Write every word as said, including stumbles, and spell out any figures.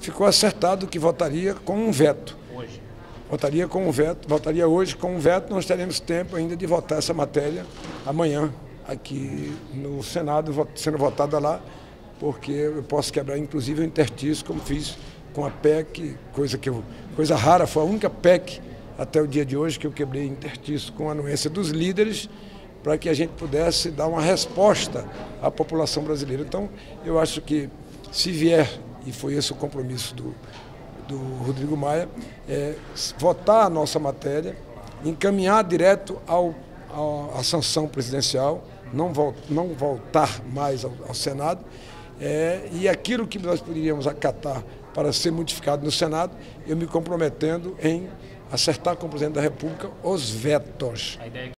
ficou acertado que votaria com um veto. Hoje. Votaria com um veto, votaria hoje com um veto, nós teremos tempo ainda de votar essa matéria amanhã, aqui no Senado, sendo votada lá, porque eu posso quebrar inclusive o interstício, como fiz com a P E C, coisa, que eu, coisa rara, foi a única P E C até o dia de hoje que eu quebrei interstício com a anuência dos líderes, para que a gente pudesse dar uma resposta à população brasileira. Então, eu acho que se vier, e foi esse o compromisso do, do Rodrigo Maia, é votar a nossa matéria, encaminhar direto ao, ao, à sanção presidencial, não, vol, não voltar mais ao, ao Senado, é, e aquilo que nós poderíamos acatar para ser modificado no Senado, eu me comprometendo em acertar com o presidente da República os vetos.